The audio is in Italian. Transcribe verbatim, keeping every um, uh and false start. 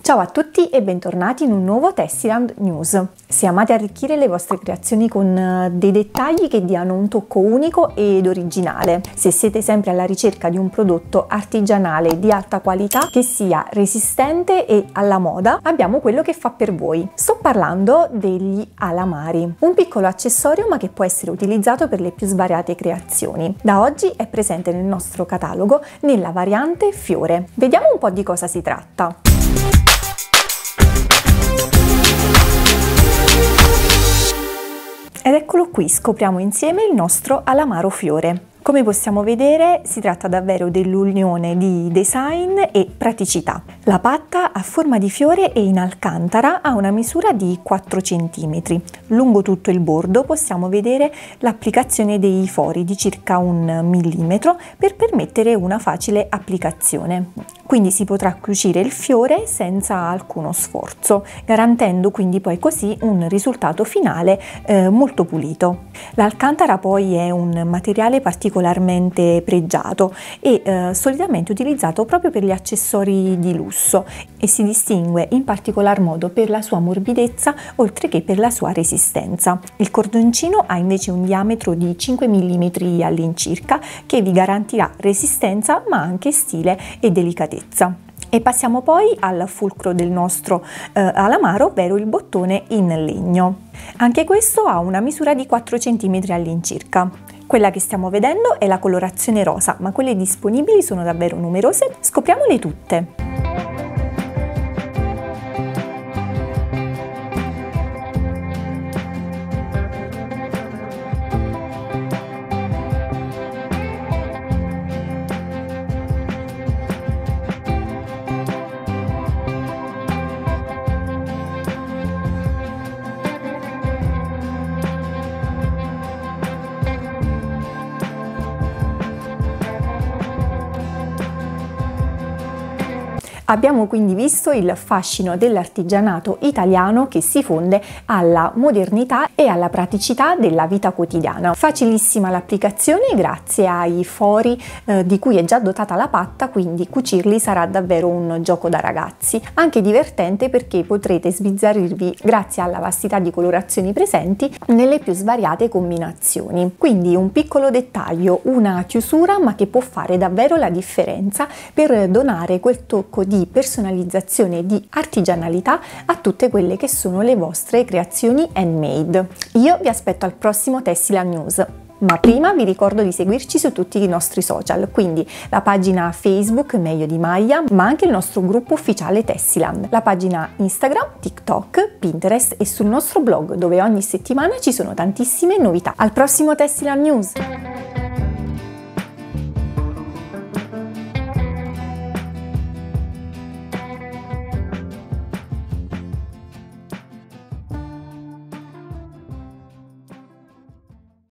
Ciao a tutti e bentornati in un nuovo Tessiland News. Se amate arricchire le vostre creazioni con dei dettagli che diano un tocco unico ed originale, se siete sempre alla ricerca di un prodotto artigianale di alta qualità che sia resistente e alla moda, abbiamo quello che fa per voi. Sto parlando degli alamari, un piccolo accessorio ma che può essere utilizzato per le più svariate creazioni. Da oggi è presente nel nostro catalogo nella variante fiore. Vediamo un po' di cosa si tratta. Ed eccolo qui, scopriamo insieme il nostro alamaro fiore. Come possiamo vedere si tratta davvero dell'unione di design e praticità. La patta a forma di fiore e in alcantara ha una misura di quattro centimetri. Lungo tutto il bordo possiamo vedere l'applicazione dei fori di circa un millimetro per permettere una facile applicazione. Quindi si potrà cucire il fiore senza alcuno sforzo, garantendo quindi poi così un risultato finale eh, molto pulito. L'alcantara poi è un materiale particolarmente pregiato e eh, solitamente utilizzato proprio per gli accessori di lusso e si distingue in particolar modo per la sua morbidezza oltre che per la sua resistenza. Il cordoncino ha invece un diametro di cinque millimetri all'incirca che vi garantirà resistenza ma anche stile e delicatezza. E passiamo poi al fulcro del nostro eh, alamaro, ovvero il bottone in legno. Anche questo ha una misura di quattro centimetri all'incirca. Quella che stiamo vedendo è la colorazione rosa, ma quelle disponibili sono davvero numerose. Scopriamole tutte! Abbiamo quindi visto il fascino dell'artigianato italiano che si fonde alla modernità e alla praticità della vita quotidiana. Facilissima l'applicazione grazie ai fori eh, di cui è già dotata la patta, quindi cucirli sarà davvero un gioco da ragazzi. Anche divertente perché potrete sbizzarrirvi grazie alla vastità di colorazioni presenti nelle più svariate combinazioni. Quindi un piccolo dettaglio, una chiusura ma che può fare davvero la differenza per donare quel tocco di personalizzazione e di artigianalità a tutte quelle che sono le vostre creazioni handmade. Io vi aspetto al prossimo Tessiland News. Ma prima vi ricordo di seguirci su tutti i nostri social, quindi la pagina Facebook Meglio di Maglia, ma anche il nostro gruppo ufficiale Tessiland, la pagina Instagram, TikTok, Pinterest e sul nostro blog dove ogni settimana ci sono tantissime novità. Al prossimo Tessiland News!